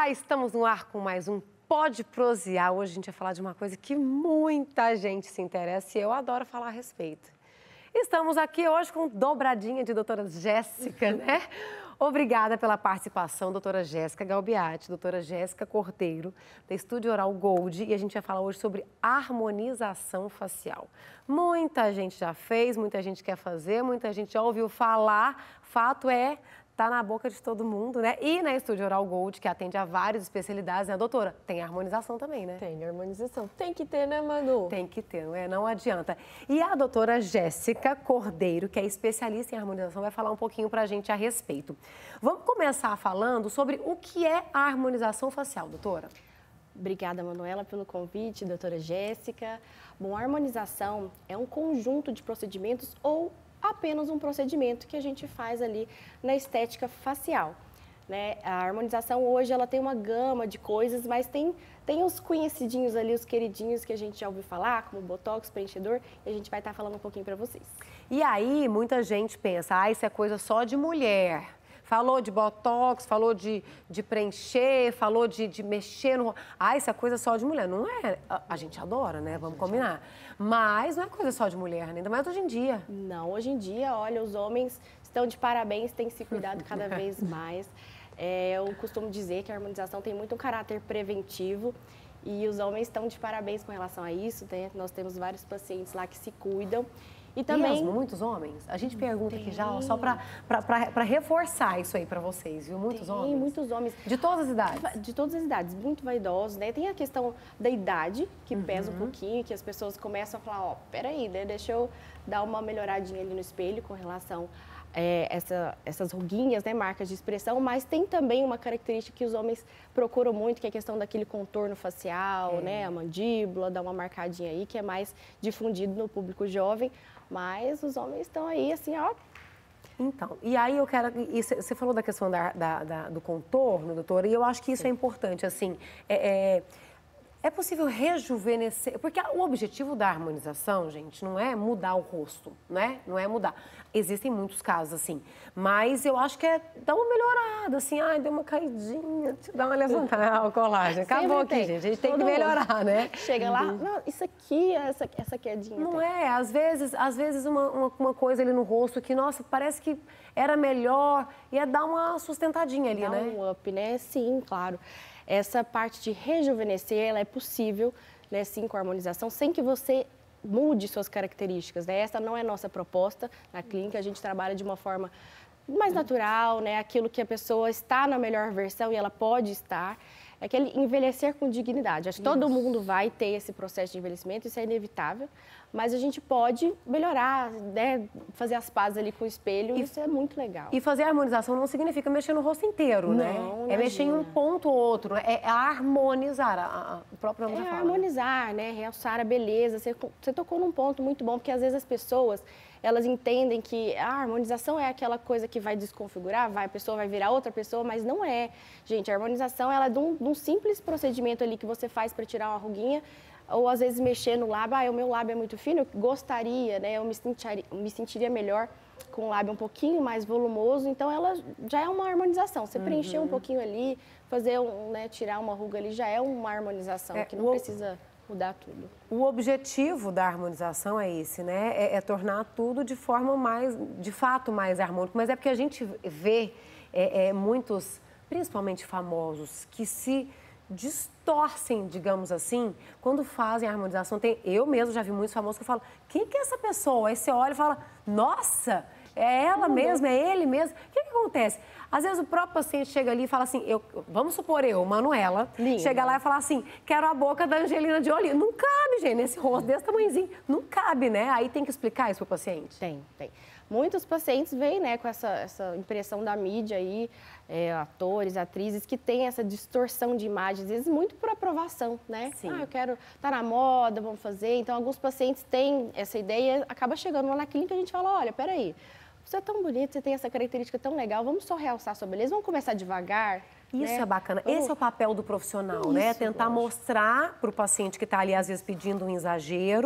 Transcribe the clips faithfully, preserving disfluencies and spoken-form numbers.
Olá, estamos no ar com mais um Pode Prosear. Hoje a gente vai falar de uma coisa que muita gente se interessa e eu adoro falar a respeito. Estamos aqui hoje com dobradinha de doutora Jéssica, né? Obrigada pela participação, doutora Jéssica Galbiati, doutora Jéssica Cordeiro, da Estúdio Oral Gold, e a gente vai falar hoje sobre harmonização facial. Muita gente já fez, muita gente quer fazer, muita gente já ouviu falar, fato é... tá na boca de todo mundo, né? E na Estúdio Oral Gold, que atende a várias especialidades, né, doutora? Tem harmonização também, né? Tem harmonização. Tem que ter, né, Manu? Tem que ter, não é? Não adianta. E a doutora Jéssica Cordeiro, que é especialista em harmonização, vai falar um pouquinho pra gente a respeito. Vamos começar falando sobre o que é a harmonização facial, doutora? Obrigada, Manuela, pelo convite, doutora Jéssica. Bom, a harmonização é um conjunto de procedimentos ou apenas um procedimento que a gente faz ali na estética facial, né? A harmonização hoje ela tem uma gama de coisas, mas tem, tem os conhecidinhos ali, os queridinhos que a gente já ouviu falar, como botox, preenchedor, e a gente vai estar falando um pouquinho para vocês. E aí, muita gente pensa, ah, isso é coisa só de mulher. Falou de botox, falou de, de preencher, falou de, de mexer no... Ah, isso é coisa só de mulher. Não é... A, a gente adora, né? Vamos combinar. Mas não é coisa só de mulher, né? Ainda mais hoje em dia. Não, hoje em dia, olha, os homens estão de parabéns, têm se cuidado cada vez mais. É, eu costumo dizer que a harmonização tem muito um caráter preventivo e os homens estão de parabéns com relação a isso, né? Nós temos vários pacientes lá que se cuidam. E também... Mesmo, muitos homens? A gente pergunta tem. aqui já, ó, só para reforçar isso aí para vocês, viu? Muitos tem, homens? muitos homens. De todas as idades? De todas as idades, muito vaidosos, né? Tem a questão da idade, que uhum. pesa um pouquinho, que as pessoas começam a falar, ó, peraí, né? Deixa eu dar uma melhoradinha ali no espelho com relação a é, essa, essas ruguinhas, né? Marcas de expressão, mas tem também uma característica que os homens procuram muito, que é a questão daquele contorno facial, é. né? A mandíbula, dar uma marcadinha aí, que é mais difundido no público jovem. Mas os homens estão aí, assim, ó. Então, e aí eu quero... Você falou da questão da, da, da, do contorno, doutora, e eu acho que isso Sim. é importante, assim. É, é, é possível rejuvenescer... Porque o objetivo da harmonização, gente, não é mudar o rosto, né? Não é mudar. Existem muitos casos, assim. Mas eu acho que é dar uma melhorada, assim. Ai, deu uma caidinha, dar uma levantada. Ah, o colágeno. Acabou aqui, gente. A gente tem que melhorar, né? Chega lá, não, isso aqui, essa, essa quedinha. Não tem. é, às vezes, às vezes uma, uma, uma coisa ali no rosto que, nossa, parece que era melhor. Ia dar uma sustentadinha ali, Dá né? um up, né? Sim, claro. Essa parte de rejuvenescer, ela é possível, né? Sim, com a harmonização, sem que você mude suas características, né? Essa não é a nossa proposta na clínica, a gente trabalha de uma forma mais natural, né? Aquilo que a pessoa está na melhor versão e ela pode estar. É aquele envelhecer com dignidade. Acho que todo mundo vai ter esse processo de envelhecimento, isso é inevitável, mas a gente pode melhorar, né? Fazer as pazes ali com o espelho, e, isso é muito legal. E fazer a harmonização não significa mexer no rosto inteiro, não, né? Imagina. É mexer em um ponto ou outro, é harmonizar, a, a, o próprio nome É já fala. harmonizar, né? Realçar a beleza. Você, você tocou num ponto muito bom, porque às vezes as pessoas, elas entendem que a harmonização é aquela coisa que vai desconfigurar, vai, a pessoa vai virar outra pessoa, mas não é. Gente, a harmonização, ela é de um, de um simples procedimento ali que você faz para tirar uma ruguinha, ou às vezes mexer no lábio. Ah, o meu lábio é muito fino, eu gostaria, né? Eu me sentiria, me sentiria melhor com o lábio um pouquinho mais volumoso. Então, ela já é uma harmonização. Você uhum. preencher um pouquinho ali, fazer um, né, tirar uma ruga ali, já é uma harmonização, é, que não o... precisa mudar tudo. O objetivo da harmonização é esse, né? É, é tornar tudo de forma mais, de fato, mais harmônico. Mas é porque a gente vê é, é, muitos, principalmente famosos, que se distorcem, digamos assim, quando fazem a harmonização. Tem, eu mesmo já vi muitos famosos que eu falo, quem que é essa pessoa? Aí você olha e fala, nossa, é ela mesma, é ele mesmo. O que que acontece? Às vezes o próprio paciente chega ali e fala assim, eu, vamos supor eu, Manuela, Linda. chega lá e fala assim, quero a boca da Angelina Jolie. Não cabe, gente, nesse rosto desse tamanhozinho. Não cabe, né? Aí tem que explicar isso pro paciente. Tem, tem. Muitos pacientes vêm, né, com essa, essa impressão da mídia aí, é, atores, atrizes, que tem essa distorção de imagens, às vezes muito por aprovação, né? Sim. Ah, eu quero, tá na moda, vamos fazer. Então, alguns pacientes têm essa ideia, acaba chegando lá na clínica e a gente fala, olha, peraí, você é tão bonito, você tem essa característica tão legal, vamos só realçar sua beleza, vamos começar devagar. Isso né? é bacana. Vamos... Esse é o papel do profissional, Isso, né? Tentar lógico. mostrar para o paciente que está ali, às vezes, pedindo um exagero,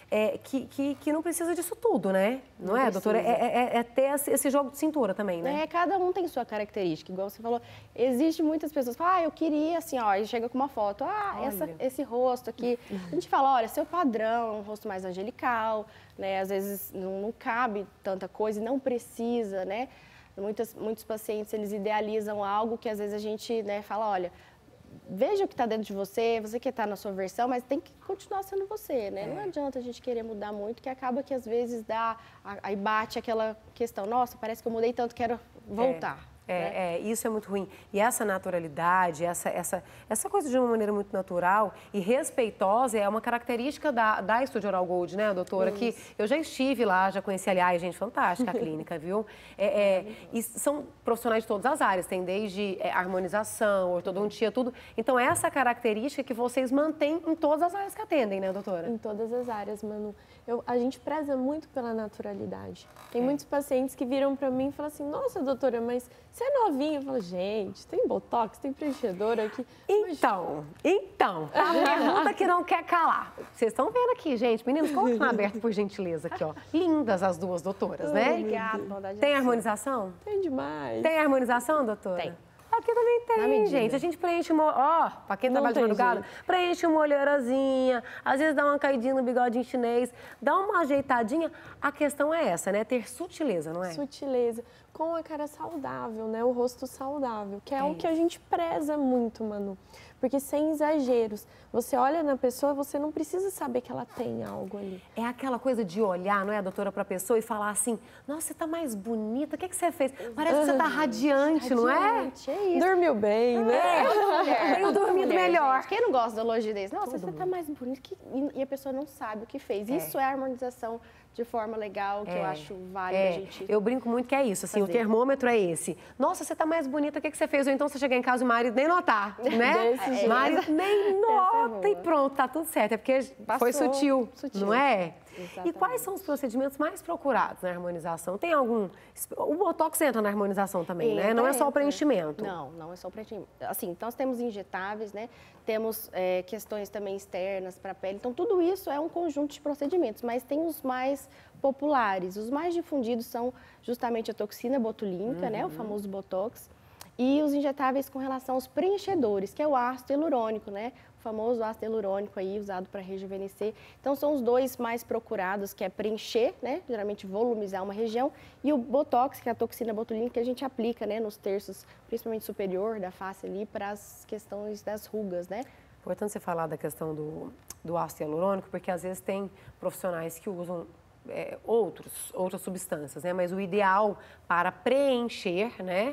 é, que, que, que não precisa disso tudo, né? Não, não é, precisa. doutora? É, é, é ter esse jogo de cintura também, né? É, cada um tem sua característica, igual você falou. Existe muitas pessoas que falam, ah, eu queria assim, ó, e chega com uma foto, ah, essa, esse rosto aqui. A gente fala, olha, seu padrão, um rosto mais angelical, né? Às vezes não, não cabe tanta coisa e não precisa, né? Muitas, muitos pacientes, eles idealizam algo que às vezes a gente, né, fala, olha, veja o que está dentro de você, você quer estar na sua versão, mas tem que continuar sendo você, né? É. Não adianta a gente querer mudar muito, que acaba que às vezes dá, aí bate aquela questão, nossa, parece que eu mudei tanto, quero voltar. É. É, né? é, isso é muito ruim. E essa naturalidade, essa, essa, essa coisa de uma maneira muito natural e respeitosa é uma característica da, da Estúdio Oral Gold, né, doutora? Isso. Que eu já estive lá, já conheci, aliás, gente, fantástica a clínica, viu? É, é, e são profissionais de todas as áreas, tem desde é, harmonização, ortodontia, tudo. Então, essa característica que vocês mantêm em todas as áreas que atendem, né, doutora? Em todas as áreas, Manu. Eu, a gente preza muito pela naturalidade. Tem é. muitos pacientes que viram pra mim e falam assim, nossa, doutora, mas você é novinha? Eu falo, gente, tem botox, tem preenchedor aqui. Então, então, a pergunta que não quer calar. Vocês estão vendo aqui, gente, meninos, coloquem aberto, por gentileza, aqui, ó. Lindas as duas doutoras, né? Obrigada. Tem harmonização? Tem demais. Tem harmonização, doutora? Tem. Aqui também tem, gente. A gente preenche uma... Ó, pra quem trabalha de madrugada, preenche uma olheirazinha, às vezes dá uma caidinha no bigodinho chinês, dá uma ajeitadinha. A questão é essa, né? Ter sutileza, não é? Sutileza. Com a cara saudável, né? O rosto saudável, que é, é o que a gente preza muito, Manu. Porque sem exageros, você olha na pessoa, você não precisa saber que ela tem algo ali. É aquela coisa de olhar, não é, doutora, para a pessoa e falar assim, nossa, você tá mais bonita, o que, que você fez? Parece que você tá radiante, radiante, não é? É isso. Dormiu bem, né? É, tenho dormido melhor. Gente, quem não gosta da elogio desse? Nossa, Todo você mundo. tá mais bonita que... e a pessoa não sabe o que fez. É. Isso é harmonização de forma legal, que é. eu acho válido é. a gente Eu brinco muito que é isso, assim, fazer. O termômetro é esse. Nossa, você tá mais bonita, o que, que você fez? Ou então você chegar em casa e o marido nem notar, né? Desse o marido nem nota é e pronto, tá tudo certo. É porque Passou. foi sutil, sutil, não é? Exatamente. E quais são os procedimentos mais procurados na harmonização? Tem algum... O Botox entra na harmonização também, entra, né? Não é só o preenchimento. Não, não é só o preenchimento. Assim, então, nós temos injetáveis, né? Temos é, questões também externas para a pele. Então, tudo isso é um conjunto de procedimentos, mas tem os mais populares. Os mais difundidos são justamente a toxina botulínica, uhum. né? O famoso Botox. E os injetáveis com relação aos preenchedores, que é o ácido hialurônico, né? O famoso ácido hialurônico aí usado para rejuvenescer. Então, são os dois mais procurados, que é preencher, né? Geralmente volumizar uma região. E o Botox, que é a toxina botulínica, que a gente aplica, né? Nos terços, principalmente superior da face ali, para as questões das rugas, né? Importante você falar da questão do, do ácido hialurônico, porque às vezes tem profissionais que usam É, outros, outras substâncias, né? Mas o ideal para preencher, né,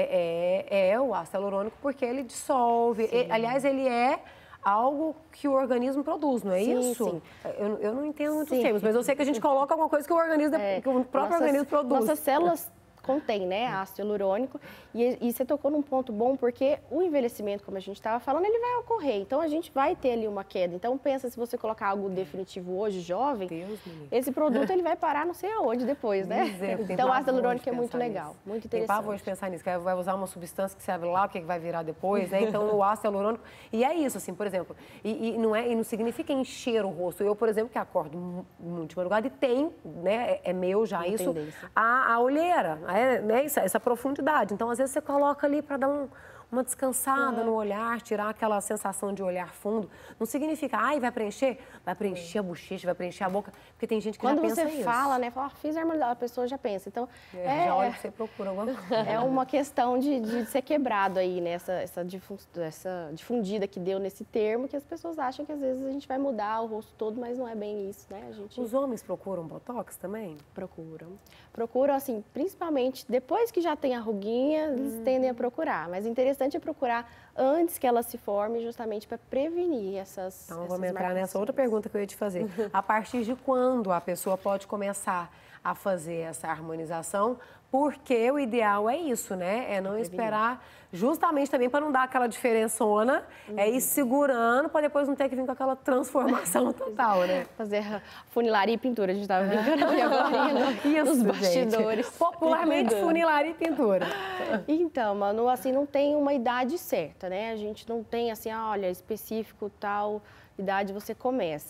é, é, é o ácido hialurônico, porque ele dissolve. E, aliás, ele é algo que o organismo produz, não é sim, isso? Sim. Eu, eu não entendo muitos termos, mas eu sei que a gente coloca alguma coisa que o organismo, é, que o próprio nossas, organismo produz. Nossas células contém, né, ácido hialurônico, e, e você tocou num ponto bom, porque o envelhecimento, como a gente estava falando, ele vai ocorrer, então a gente vai ter ali uma queda. Então pensa, se você colocar algo definitivo hoje, jovem, Deus esse produto ele vai parar não sei aonde depois, né? É, então o ácido hialurônico é muito legal, nisso. muito interessante. Tem pavor de pensar nisso, que vai usar uma substância que sabe lá o que vai virar depois, né? Então o ácido hialurônico, e é isso, assim, por exemplo, e, e, não, é, e não significa encher o rosto. Eu, por exemplo, que acordo muito de madrugada e tem, né, é, é meu já uma isso, a, a olheira, é, né, essa, essa profundidade. Então, às vezes, você coloca ali para dar um, uma descansada é. no olhar, tirar aquela sensação de olhar fundo. Não significa, ai, vai preencher? Vai preencher é. a bochecha, vai preencher a boca, porque tem gente que Quando já pensa isso. Quando você fala, né, fala, ah, fiz harmonização, a pessoa já pensa. Então, é, é, já olha que você procura alguma coisa. É uma questão de, de ser quebrado aí, né, essa, essa, difu essa difundida que deu nesse termo, que as pessoas acham que às vezes a gente vai mudar o rosto todo, mas não é bem isso, né? A gente... Os homens procuram Botox também? Procuram. Procuram, assim, principalmente depois que já tem a ruguinha, eles hum. tendem a procurar. Mas o interessante é procurar antes que ela se forme, justamente para prevenir essas Então, essas vamos entrar nessa outra pergunta que eu ia te fazer. A partir de quando a pessoa pode começar a fazer essa harmonização? Porque o ideal é isso, né? É não esperar, justamente também para não dar aquela diferençona, uhum. é ir segurando para depois não ter que vir com aquela transformação total, né? Fazer funilaria e pintura, a gente estava brincando aqui agora, né? Isso, nos bastidores. Gente. Popularmente, funilaria e pintura. Então, Manu, assim, não tem uma idade certa, né? A gente não tem, assim, olha, específico tal idade você começa.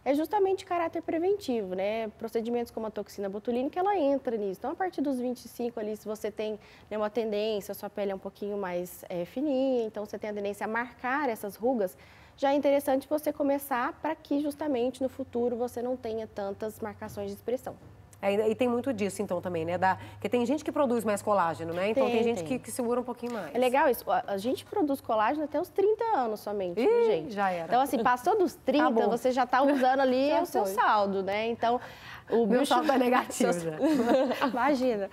é justamente de caráter preventivo, né? Procedimentos como a toxina botulínica, ela entra nisso. Então, a partir dos vinte e cinco ali, se você tem, né, uma tendência, a sua pele é um pouquinho mais é, fininha, então você tem a tendência a marcar essas rugas, já é interessante você começar para que justamente no futuro você não tenha tantas marcações de expressão. É, e tem muito disso, então, também, né? Da, porque tem gente que produz mais colágeno, né? Então, tem, tem gente que, que segura um pouquinho mais. É legal isso. A gente produz colágeno até os trinta anos somente, Ih, gente. já era. Então, assim, passou dos trinta, Acabou. Você já está usando ali Já o seu foi. saldo, né? Então, o Meu saldo é negativo já. Imagina.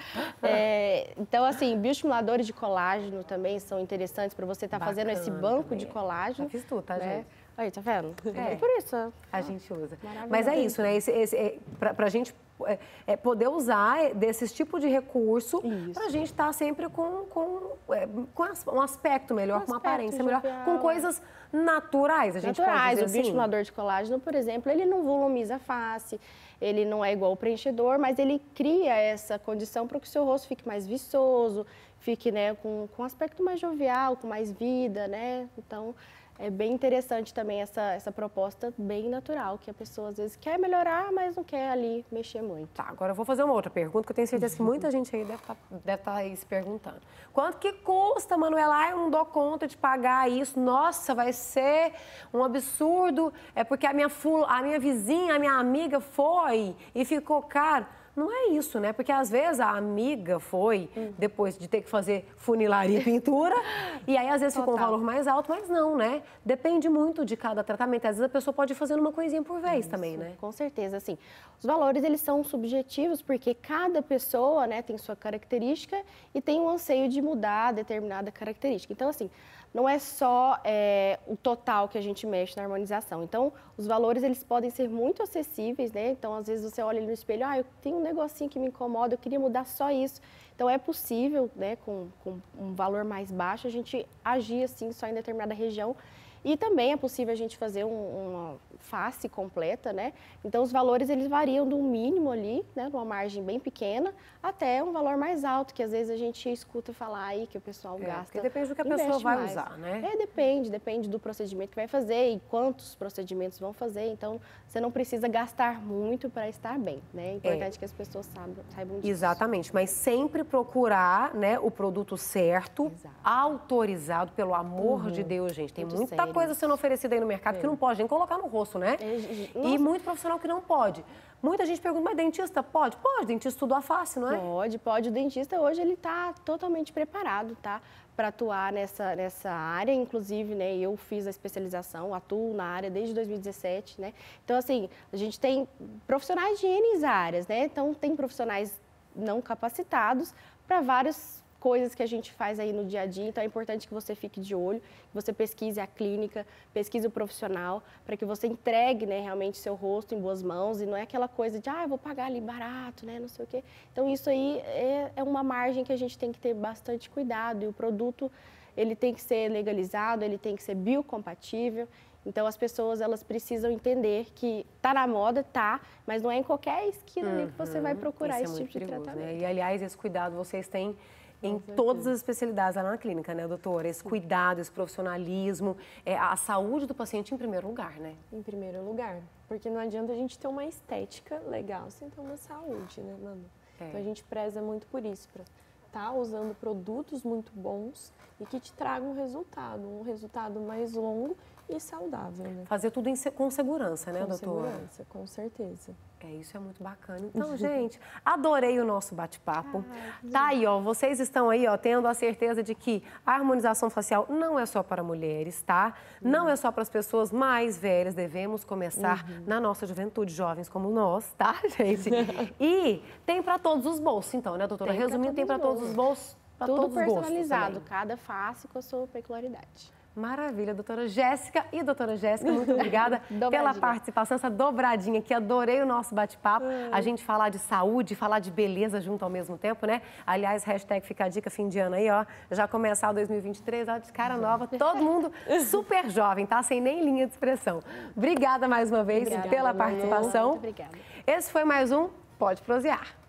É, então, assim, bioestimuladores de colágeno também são interessantes para você estar tá fazendo esse banco também. de colágeno. Já fiz tudo, tá, né? gente? Aí, tá vendo? É. É por isso. A gente usa. Maravilhoso. Mas é isso, né? Esse, esse, é, pra, pra gente é, é poder usar desses tipos de recurso Isso. pra gente estar sempre com, com, é, com as- um aspecto melhor, Um com uma aspecto aparência melhor, jovial. com coisas naturais, a gente Naturais. pode O dizer assim. bioestimulador de colágeno, por exemplo, ele não volumiza a face, ele não é igual ao preenchedor, mas ele cria essa condição para que o seu rosto fique mais viçoso, fique, né, com, com um aspecto mais jovial, com mais vida, né? Então, é bem interessante também essa, essa proposta bem natural, que a pessoa às vezes quer melhorar, mas não quer ali mexer muito. Tá, agora eu vou fazer uma outra pergunta, que eu tenho certeza que muita gente aí deve estar deve tá aí se perguntando. Quanto que custa, Manuela? Ai, eu não dou conta de pagar isso. Nossa, vai ser um absurdo. É porque a minha, ful... a minha vizinha, a minha amiga foi e ficou caro. Não é isso, né? Porque às vezes a amiga foi, depois de ter que fazer funilaria e pintura, e aí às vezes ficou um Total. valor mais alto, mas não, né? Depende muito de cada tratamento. Às vezes a pessoa pode ir fazendo uma coisinha por vez também, né? Com certeza, assim, os valores eles são subjetivos porque cada pessoa, né, tem sua característica e tem um anseio de mudar determinada característica. Então, assim, não é só é, o total que a gente mexe na harmonização. Então, os valores eles podem ser muito acessíveis, né? Então, às vezes você olha ali no espelho, ah, eu tenho um negocinho que me incomoda, eu queria mudar só isso. Então, é possível, né, com, com um valor mais baixo, a gente agir assim só em determinada região. E também é possível a gente fazer um, uma face completa, né? Então, os valores, eles variam do mínimo ali, né? Numa margem bem pequena, até um valor mais alto, que às vezes a gente escuta falar aí que o pessoal É, gasta. porque depende do que a investe pessoa vai mais. usar, né? É, depende, depende do procedimento que vai fazer e quantos procedimentos vão fazer. Então, você não precisa gastar muito para estar bem, né? É importante que as pessoas saibam, saibam disso. Exatamente, mas sempre procurar, né, o produto certo, Exato. autorizado, pelo amor de Deus, gente. Tem Muito muita sério coisa isso. sendo oferecida aí no mercado que não pode nem colocar no rosto, né? É, e- E nossa. muito profissional que não pode. Muita gente pergunta, mas dentista pode? Pode, dentista estudou a face, não é? Pode, pode. O dentista hoje ele está totalmente preparado, tá? Para atuar nessa, nessa área, inclusive, né? Eu fiz a especialização, atuo na área desde dois mil e dezessete, né? Então, assim, a gente tem profissionais de N áreas, né? Então, tem profissionais não capacitados para várias coisas que a gente faz aí no dia a dia. Então, é importante que você fique de olho, que você pesquise a clínica, pesquise o profissional, para que você entregue, né, realmente seu rosto em boas mãos e não é aquela coisa de, ah, eu vou pagar ali barato, né, não sei o quê. Então, isso aí é, é uma margem que a gente tem que ter bastante cuidado e o produto, ele tem que ser legalizado, ele tem que ser biocompatível. Então, as pessoas, elas precisam entender que tá na moda, tá, mas não é em qualquer esquina ali que você vai procurar Isso esse é tipo muito de perigoso, tratamento. né? E, aliás, esse cuidado vocês têm em todas as especialidades lá na clínica, né, doutora? Esse cuidado, esse profissionalismo, é, a saúde do paciente em primeiro lugar, né? Em primeiro lugar. Porque não adianta a gente ter uma estética legal sem ter uma saúde, né, Manu? É. Então a gente preza muito por isso, para estar usando produtos muito bons e que te tragam um resultado, um resultado mais longo e saudável, né? Fazer tudo em se- com segurança, né, Com doutora? segurança, com certeza. É, isso é muito bacana. Então, gente, adorei o nosso bate-papo. Tá aí, ó, vocês estão aí, ó, tendo a certeza de que a harmonização facial não é só para mulheres, tá? Não é só para as pessoas mais velhas, devemos começar na nossa juventude, jovens como nós, tá, gente? E tem para todos os bolsos, então, né, doutora? Tem pra Resumindo, tem para todos todos os os bolsos, para Tudo todos os gostos personalizado, também. cada face com a sua peculiaridade. Maravilha, doutora Jéssica e doutora Jéssica, muito obrigada pela Dobradinha. participação, essa dobradinha aqui, adorei o nosso bate-papo, a gente falar de saúde, falar de beleza junto ao mesmo tempo, né? Aliás, hashtag fica a dica fim de ano aí, ó, já começar o dois mil e vinte e três, ó, de cara nova, todo mundo super jovem, tá? Sem nem linha de expressão. Obrigada mais uma vez Obrigada, pela Manu. participação. Muito obrigada. Esse foi mais um Pode Prosear.